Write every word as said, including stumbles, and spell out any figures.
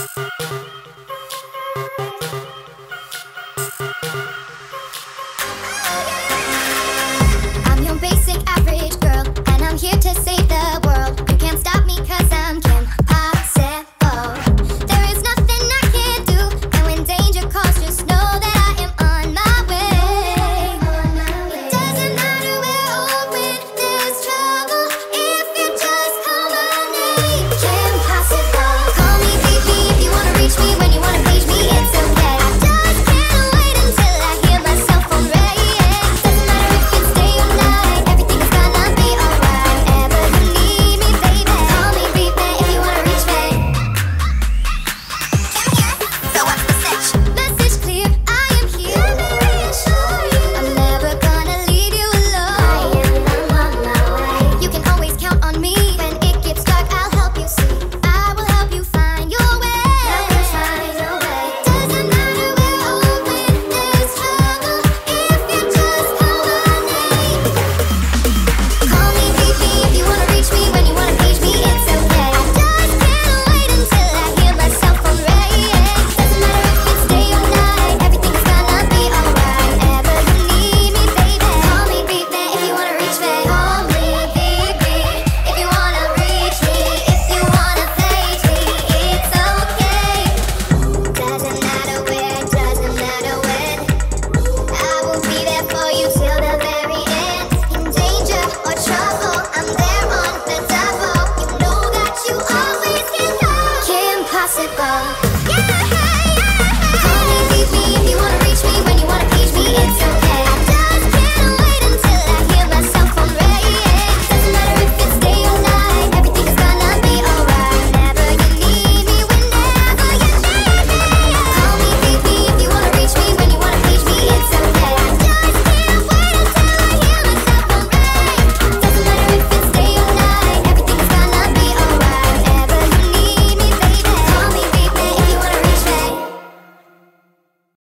I'm your basic average girl, and I'm here to save the world. You can't stop me 'cause I'm Kim Possible. There is nothing I can't do, and when danger calls, just know that I am on my way. It doesn't matter where or when there's trouble, if you just call my name. Kim Possible. Call me, beat me if you wanna reach me. When you wanna page me, it's okay. I just can't wait until I hear my cell phone ring. Doesn't matter if it's day or night, everything is gonna be alright. Ever you need me, baby, call me, beat me if you wanna reach me. So what's the stitch? Message clear, I am here. Let me reassure you, I'm never gonna leave you alone. I'm on my way. You can always count on me. When it gets dark, I'll help you see. I will help you find your way. Help you find your way. Doesn't matter where or when there's trouble, if you just call my name. Call me, beat me if you wanna reach me. When you wanna page me, it's okay. I just can't wait until I hear my cell phone ring. Doesn't matter if it's day or night, everything is gonna be alright. Ever you need me, baby, call me, beat me if you wanna reach me. Call me, beat me if you wanna reach me. If you wanna page me, it's okay. Doesn't matter where, doesn't matter when, I will be there for you till the very end. In danger or trouble, I'm there on the double. You know that you always can call Kim Possible.